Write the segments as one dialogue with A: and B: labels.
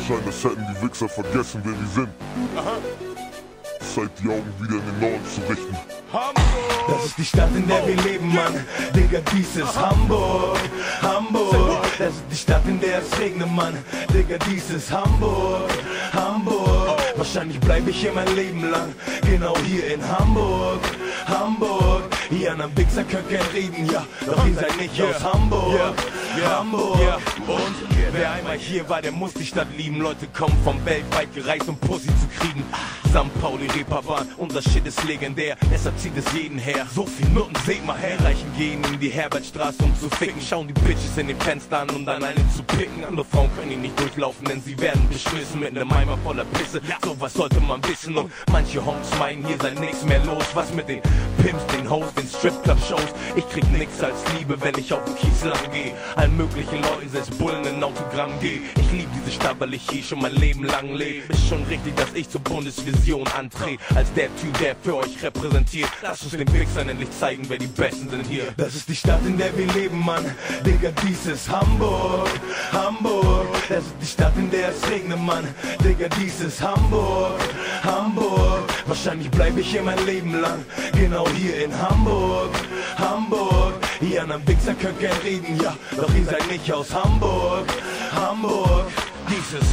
A: scheint, als hätten die Wichser vergessen, wer wir sind. Zeit, die Augen wieder in den Norden zu richten.
B: Das ist die Stadt, in der wir leben, Mann. Digga, dies ist Hamburg. Hamburg. Das ist die Stadt, in der es regnet, Mann. Digga, dies ist Hamburg. Hamburg. Wahrscheinlich bleibe ich hier mein Leben lang. Genau hier in Hamburg. Hamburg. Ihr anderen Wichser könnt gern reden, ja. Doch ihr seid nicht aus Hamburg. Hamburg. Und wer einmal hier war, der muss die Stadt lieben. Leute kommen vom weltweit gereist, um Pussy zu kriegen. St. Pauli, Reeperbahn, unser Shit ist legendär. Deshalb zieht es jeden her. So viel Nutten, seht mal her. Reichen gehen in die Herbertstraße, um zu ficken. Schauen die Bitches in den Fenstern an, um dann einen zu picken. Andere Frauen können hier nicht durchlaufen, denn sie werden beschmissen mit einem Eimer voller Pisse. Sowas sollte man wissen. Und manche Homes meinen, hier sei nichts mehr los. Was mit den Pimps, den Hoes, den Stripclub-Shows? Ich krieg nix als Liebe, wenn ich auf den Kies lang geh. Allen möglichen Leuten, selbst Bullen in Autogramm geh. Ich lieb diese Stadt, weil ich hier schon mein Leben lang lebe. Ist schon richtig, dass ich zur Bundesvision antrete. Als der Typ, der für euch repräsentiert. Lass uns den Wichsern endlich zeigen, wer die Besten sind hier. Das ist die Stadt, in der wir leben, Mann. Digga, dies ist Hamburg. Hamburg. Das ist die Stadt, in der es regnet, Mann. Digga, dies ist Hamburg. Hamburg. Wahrscheinlich bleibe ich hier mein Leben lang. Genau hier in Hamburg. Hamburg. Ihr anderen Wichser könnt gern reden, ja. Doch ihr seid nicht aus Hamburg. Hamburg. Dieses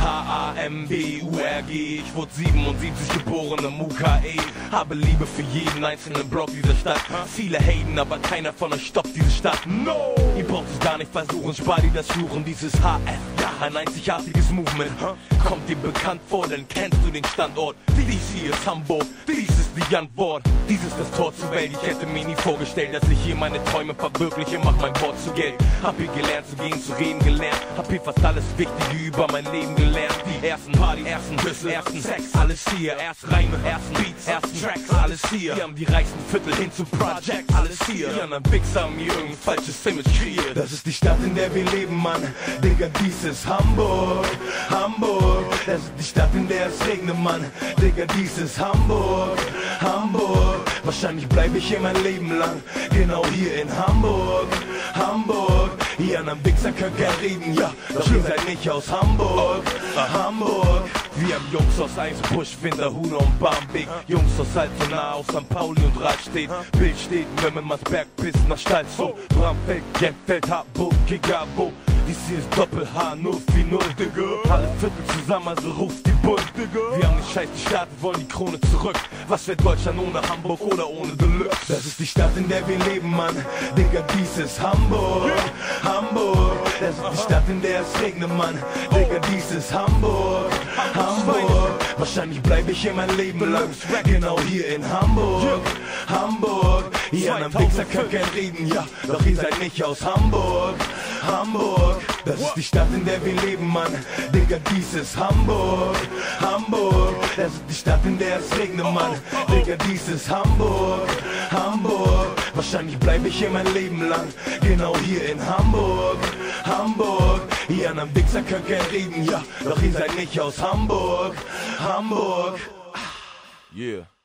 B: H-A-M-B-U-R-G. Ich wurde 77 geboren im UKE. Habe Liebe für jeden einzelnen Block dieser Stadt. Viele haten, aber keiner von euch stoppt diese Stadt. No! Ihr braucht es gar nicht versuchen, spart ihr das Fluchen. Dieses HF, ja, ein einzigartiges Movement. Kommt dir bekannt vor, denn kennst du den Standort? Dies hier ist Hamburg, dies ist die Antwort. Dies ist das Tor zur Welt. Ich hätte mir nie vorgestellt, dass ich hier meine Träume verwirkliche. Mach mein Wort zu Geld. Hab hier gelernt zu gehen, zu reden gelernt. Hab hier fast alles Wichtige über mein Leben gelernt. Die ersten Party, ersten Küsse, ersten Sex, alles hier. Erst Reime, ersten Beats, ersten Tracks, alles hier. Wir haben die reichsten Viertel hin zu Projects, alles hier. Die anderen Wichser haben hier irgendein falsches Image kreiert. Das ist die Stadt, in der wir leben, Mann. Digga, dies ist Hamburg. Hamburg. Das ist die Stadt, in der es regnet, Mann. Digga, dies ist Hamburg. Hamburg. Wahrscheinlich bleibe ich hier mein Leben lang. Genau hier in Hamburg. Hamburg. Ihr anderen Wichser könnt gern reden, ja. Doch ihr seid nicht aus Hamburg. Hamburg. Wir haben Jungs aus Eisenbusch, Winterhude und Barmbek. Jungs aus Altona, aus St. Pauli und Radstedt. Bild steht, Mömmermannsberg bis nach Stalzhof. Bramfeld, Genfeld, Harburg, Gigabo. Dies hier ist Doppel-H, 040, Digga. Alle Viertel zusammen, also ruft die Bull, Digga. Wir haben den Scheiß, die Staaten wollen die Krone zurück. Was wäre Deutschland ohne Hamburg oder ohne Deluxe? Das ist die Stadt, in der wir leben, Mann. Digga, dies ist Hamburg. Hamburg. Das ist die Stadt, in der es regnet, Mann. Digga, dies ist Hamburg. Hamburg. Wahrscheinlich bleibe ich hier mein Leben lang. Genau hier in Hamburg. Hamburg. Ihr anderen Wichser könnt gern reden, ja. Doch ihr seid nicht aus Hamburg. Hamburg. Das ist die Stadt, in der wir leben, Mann. Digga, dies ist Hamburg. Hamburg. Das ist die Stadt, in der es regnet, Mann. Digga, dies ist Hamburg. Hamburg. Wahrscheinlich bleibe ich hier mein Leben lang. Genau hier in Hamburg. Hamburg. Ihr anderen Wichser könnt gern reden, ja. Doch ihr seid nicht aus Hamburg. Hamburg.
C: Yeah.